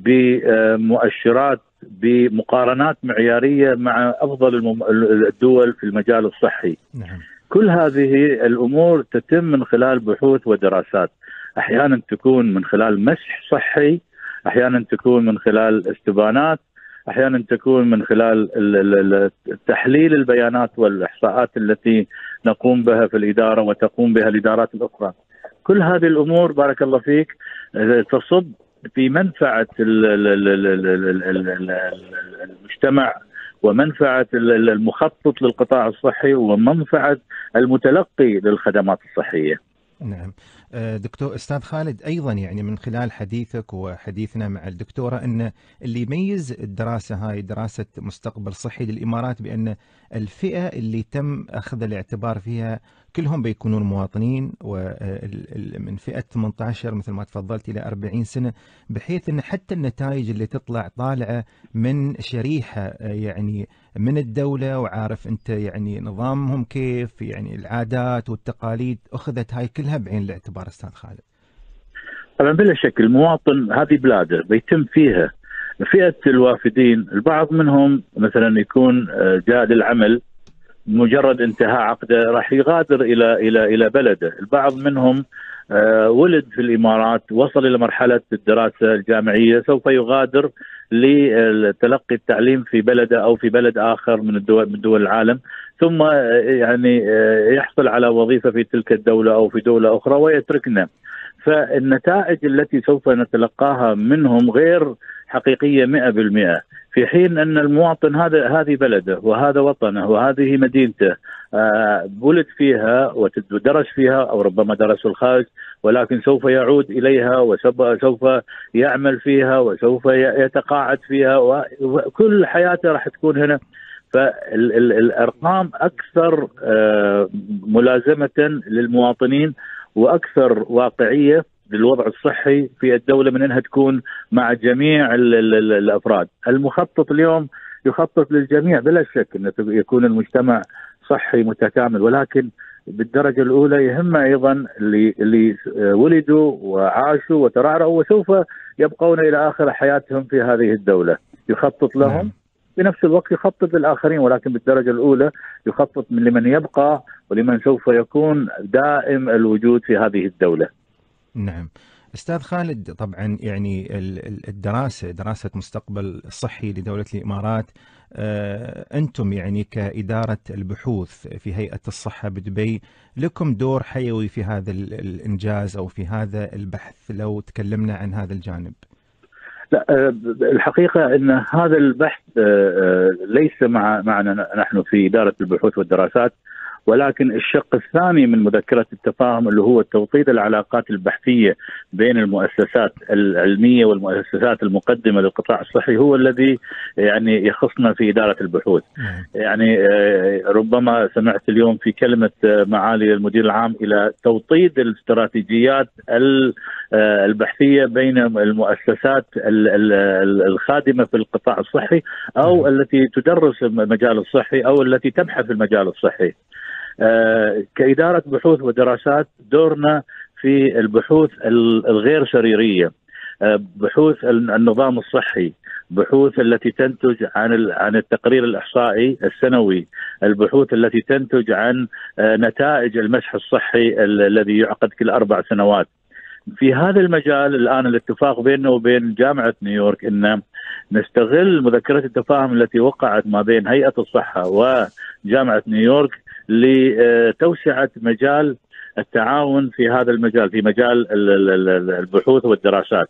بمؤشرات، بمقارنات معيارية مع أفضل الدول في المجال الصحي. نعم. كل هذه الأمور تتم من خلال بحوث ودراسات، أحيانا تكون من خلال مسح صحي، أحيانا تكون من خلال استبانات، أحيانا تكون من خلال تحليل البيانات والإحصاءات التي نقوم بها في الإدارة وتقوم بها الإدارات الأخرى. كل هذه الأمور بارك الله فيك تصب في منفعة المجتمع ومنفعة المخطط للقطاع الصحي ومنفعة المتلقي للخدمات الصحية. نعم. دكتور أستاذ خالد، أيضا يعني من خلال حديثك وحديثنا مع الدكتورة أن اللي يميز الدراسة هاي دراسة مستقبل صحي للإمارات بأن الفئة اللي تم أخذ الاعتبار فيها كلهم بيكونون مواطنين، ومن فئة 18 مثل ما تفضلت إلى 40 سنة، بحيث أن حتى النتائج اللي تطلع طالعة من شريحة يعني من الدولة، وعارف أنت يعني نظامهم كيف، يعني العادات والتقاليد أخذت هاي كلها بعين الاعتبار. أستاذ خالد، طبعا بلا شك المواطن هذه بلاده بيتم فيها فئة الوافدين. البعض منهم مثلا يكون جاء للعمل، مجرد انتهاء عقده راح يغادر الى بلده. البعض منهم ولد في الامارات، وصل الى مرحله الدراسه الجامعيه، سوف يغادر لتلقي التعليم في بلده او في بلد اخر من دول العالم، ثم يعني يحصل على وظيفه في تلك الدوله او في دوله اخرى ويتركنا. فالنتائج التي سوف نتلقاها منهم غير حقيقية 100%، في حين أن المواطن هذه بلده وهذا وطنه وهذه مدينته، ولد فيها ودرس فيها أو ربما درس في الخارج، ولكن سوف يعود إليها وسوف يعمل فيها وسوف يتقاعد فيها وكل حياته راح تكون هنا. فالأرقام أكثر ملازمة للمواطنين وأكثر واقعية للوضع الصحي في الدولة من أنها تكون مع جميع الأفراد. المخطط اليوم يخطط للجميع بلا شك أن يكون المجتمع صحي متكامل، ولكن بالدرجة الأولى يهم أيضا اللي ولدوا وعاشوا وترعرعوا وسوف يبقون إلى آخر حياتهم في هذه الدولة، يخطط لهم بنفس الوقت يخطط للآخرين، ولكن بالدرجة الأولى يخطط لمن يبقى ولمن سوف يكون دائم الوجود في هذه الدولة. نعم أستاذ خالد، طبعا يعني دراسة مستقبل صحي لدولة الإمارات، أنتم يعني كإدارة البحوث في هيئة الصحة بدبي لكم دور حيوي في هذا الإنجاز أو في هذا البحث، لو تكلمنا عن هذا الجانب. لا، الحقيقة أن هذا البحث ليس معنا نحن في إدارة البحوث والدراسات، ولكن الشق الثاني من مذكرة التفاهم اللي هو توطيد العلاقات البحثية بين المؤسسات العلمية والمؤسسات المقدمة للقطاع الصحي هو الذي يعني يخصنا في إدارة البحوث. يعني ربما سمعت اليوم في كلمة معالي المدير العام إلى توطيد الاستراتيجيات البحثية بين المؤسسات الخادمة في القطاع الصحي أو التي تدرس المجال الصحي أو التي تبحث في المجال الصحي. كإدارة بحوث ودراسات دورنا في البحوث الغير سريرية، بحوث النظام الصحي، بحوث التي تنتج عن التقرير الإحصائي السنوي، البحوث التي تنتج عن نتائج المسح الصحي الذي يعقد كل 4 سنوات. في هذا المجال الآن الاتفاق بيننا وبين جامعة نيويورك أن نستغل مذكرة التفاهم التي وقعت ما بين هيئة الصحة وجامعة نيويورك لتوسعة مجال التعاون في هذا المجال، في مجال البحوث والدراسات.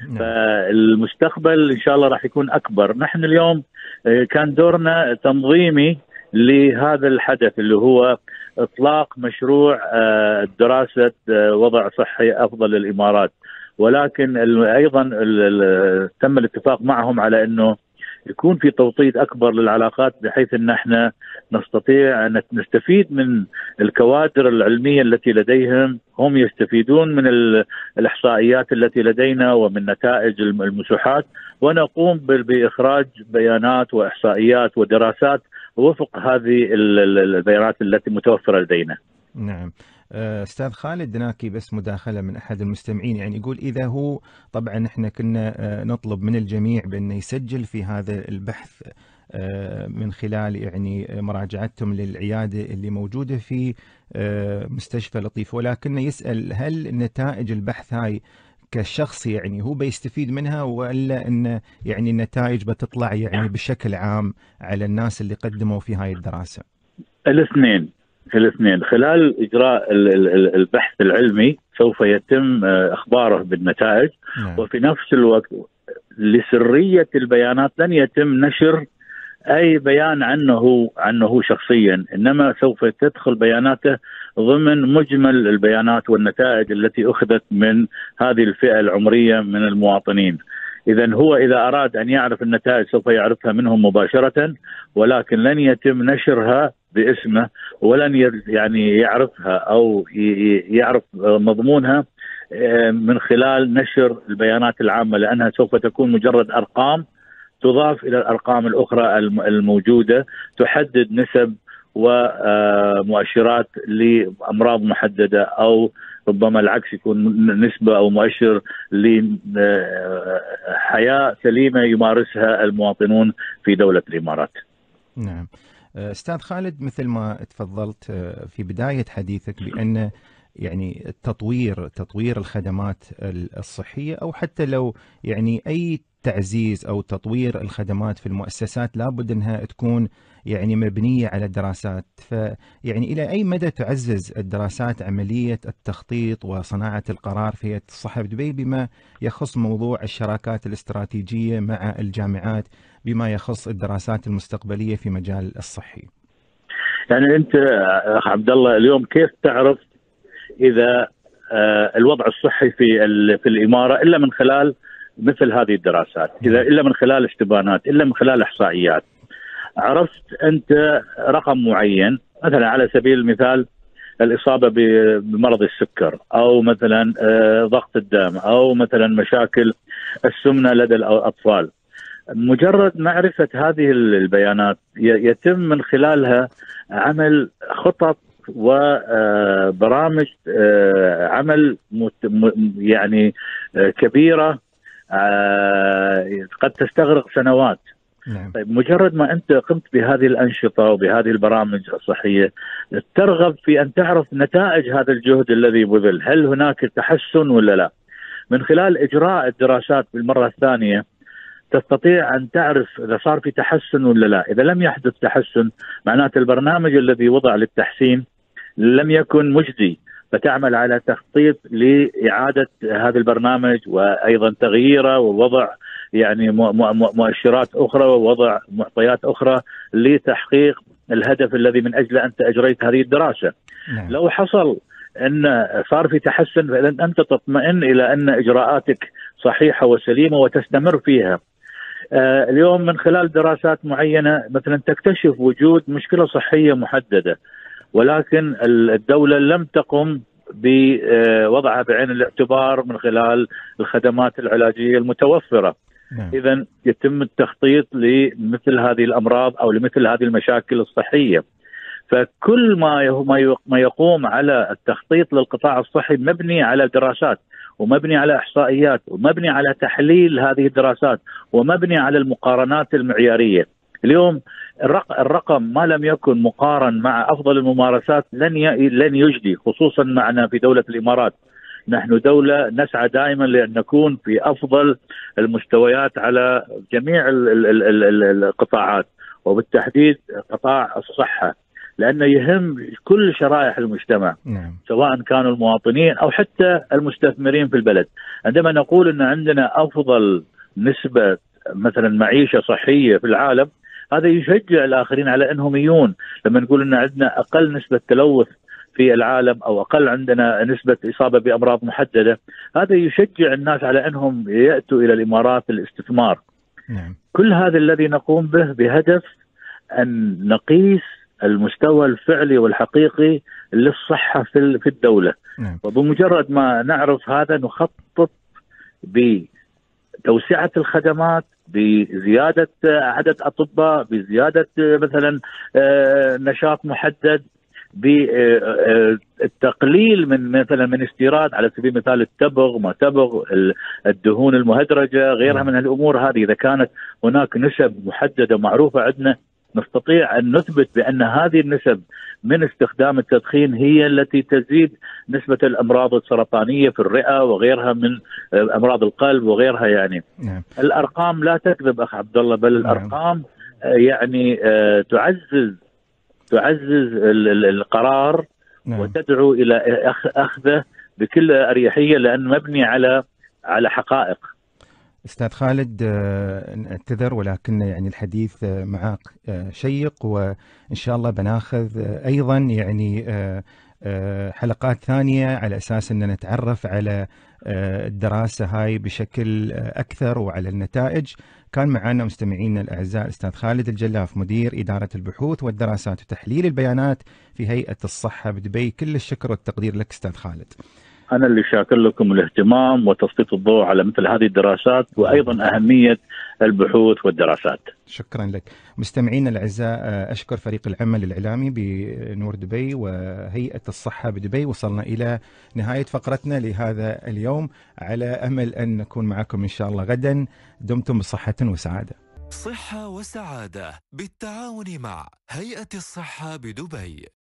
فالمستقبل إن شاء الله راح يكون أكبر. نحن اليوم كان دورنا تنظيمي لهذا الحدث اللي هو إطلاق مشروع دراسة وضع صحي أفضل للإمارات، ولكن أيضا تم الاتفاق معهم على أنه يكون في توطيد أكبر للعلاقات بحيث أن احنا نستطيع أن نستفيد من الكوادر العلمية التي لديهم، هم يستفيدون من الإحصائيات التي لدينا ومن نتائج المسوحات، ونقوم بإخراج بيانات وإحصائيات ودراسات وفق هذه البيانات التي متوفرة لدينا. نعم أستاذ خالد، ناكي بس مداخلة من أحد المستمعين، يعني يقول إذا هو طبعا إحنا كنا نطلب من الجميع بأن يسجل في هذا البحث من خلال يعني مراجعتهم للعيادة اللي موجودة في مستشفى لطيف، ولكن يسأل هل نتائج البحث هاي كشخص يعني هو بيستفيد منها، ولا إن يعني النتائج بتطلع يعني بشكل عام على الناس اللي قدموا في هاي الدراسة؟ الاثنين خلال إجراء البحث العلمي سوف يتم إخباره بالنتائج. وفي نفس الوقت لسرية البيانات لن يتم نشر أي بيان عنه شخصيا، إنما سوف تدخل بياناته ضمن مجمل البيانات والنتائج التي أخذت من هذه الفئة العمرية من المواطنين. إذن هو إذا أراد أن يعرف النتائج سوف يعرفها منهم مباشرة، ولكن لن يتم نشرها باسمه، ولن يعني يعرفها أو يعرف مضمونها من خلال نشر البيانات العامة، لأنها سوف تكون مجرد أرقام تضاف إلى الأرقام الأخرى الموجودة، تحدد نسب ومؤشرات لأمراض محددة، أو ربما العكس يكون نسبة أو مؤشر لحياة سليمة يمارسها المواطنون في دولة الإمارات. نعم أستاذ خالد، مثل ما تفضلت في بداية حديثك بأن يعني تطوير الخدمات الصحية، أو حتى لو يعني أي تعزيز أو تطوير الخدمات في المؤسسات لابد أنها تكون يعني مبنية على دراسات. فيعني إلى أي مدى تعزز الدراسات عملية التخطيط وصناعة القرار في هيئة الصحة بدبي بما يخص موضوع الشراكات الاستراتيجية مع الجامعات بما يخص الدراسات المستقبلية في مجال الصحي؟ يعني أنت أخ عبد الله اليوم كيف تعرف إذا الوضع الصحي في الإمارة إلا من خلال مثل هذه الدراسات، إلا من خلال استبانات، إلا من خلال إحصائيات. عرفت أنت رقم معين، مثلا على سبيل المثال الإصابة بمرض السكر، أو مثلا ضغط الدم، أو مثلا مشاكل السمنة لدى الأطفال. مجرد معرفة هذه البيانات يتم من خلالها عمل خطط وبرامج عمل يعني كبيرة قد تستغرق سنوات. نعم. طيب مجرد ما أنت قمت بهذه الأنشطة وبهذه البرامج الصحية ترغب في أن تعرف نتائج هذا الجهد الذي بذل، هل هناك تحسن ولا لا؟ من خلال إجراء الدراسات بالمرة الثانية تستطيع أن تعرف إذا صار في تحسن ولا لا. إذا لم يحدث تحسن معناته البرنامج الذي وضع للتحسين لم يكن مجدي، فتعمل على تخطيط لإعادة هذا البرنامج وأيضا تغييره ووضع يعني مؤشرات أخرى ووضع معطيات أخرى لتحقيق الهدف الذي من أجله أنت أجريت هذه الدراسة. نعم. لو حصل أن صار في تحسن فإذا أنت تطمئن إلى أن إجراءاتك صحيحة وسليمة وتستمر فيها. اليوم من خلال دراسات معينة مثلا تكتشف وجود مشكلة صحية محددة، ولكن الدولة لم تقم بوضعها بعين الاعتبار من خلال الخدمات العلاجية المتوفرة. نعم. إذن يتم التخطيط لمثل هذه الأمراض أو لمثل هذه المشاكل الصحية. فكل ما يقوم على التخطيط للقطاع الصحي مبني على دراسات، ومبني على إحصائيات، ومبني على تحليل هذه الدراسات، ومبني على المقارنات المعيارية. اليوم الرقم ما لم يكن مقارن مع أفضل الممارسات لن يجدي، خصوصا معنا في دولة الإمارات. نحن دولة نسعى دائما لأن نكون في أفضل المستويات على جميع القطاعات، وبالتحديد قطاع الصحة، لأنه يهم كل شرائح المجتمع. نعم. سواء كانوا المواطنين أو حتى المستثمرين في البلد. عندما نقول أن عندنا أفضل نسبة مثلا معيشة صحية في العالم، هذا يشجع الآخرين على أنهم يجون. لما نقول أن عندنا أقل نسبة تلوث في العالم أو أقل عندنا نسبة إصابة بأمراض محددة، هذا يشجع الناس على أنهم يأتوا إلى الإمارات للاستثمار. نعم. كل هذا الذي نقوم به بهدف أن نقيس المستوى الفعلي والحقيقي للصحة في الدولة. نعم. وبمجرد ما نعرف هذا نخطط بتوسعة الخدمات، بزيادة عدد أطباء، بزيادة مثلا نشاط محدد، بالتقليل من استيراد على سبيل المثال التبغ، ما تبغ، الدهون المهدرجة، غيرها من الأمور هذه. إذا كانت هناك نسب محددة معروفة عندنا، نستطيع أن نثبت بأن هذه النسب من استخدام التدخين هي التي تزيد نسبة الأمراض السرطانية في الرئة وغيرها من أمراض القلب وغيرها. يعني نعم. الأرقام لا تكذب أخ عبد الله، بل الأرقام يعني تعزز القرار. نعم. وتدعو إلى أخذه بكل أريحية، لأن مبني على حقائق. أستاذ خالد، نعتذر ولكن يعني الحديث معك شيق، وإن شاء الله بناخذ أيضا يعني حلقات ثانية على أساس أن نتعرف على الدراسة هاي بشكل أكثر وعلى النتائج. كان معنا مستمعينا الأعزاء أستاذ خالد الجلاف، مدير إدارة البحوث والدراسات وتحليل البيانات في هيئة الصحة بدبي. كل الشكر والتقدير لك أستاذ خالد. أنا اللي شاكر لكم الاهتمام وتسليط الضوء على مثل هذه الدراسات، وأيضا أهمية البحوث والدراسات. شكرا لك. مستمعينا الأعزاء، أشكر فريق العمل الإعلامي بنور دبي وهيئة الصحة بدبي. وصلنا إلى نهاية فقرتنا لهذا اليوم، على أمل أن نكون معكم إن شاء الله غدا. دمتم بصحة وسعادة. صحة وسعادة بالتعاون مع هيئة الصحة بدبي.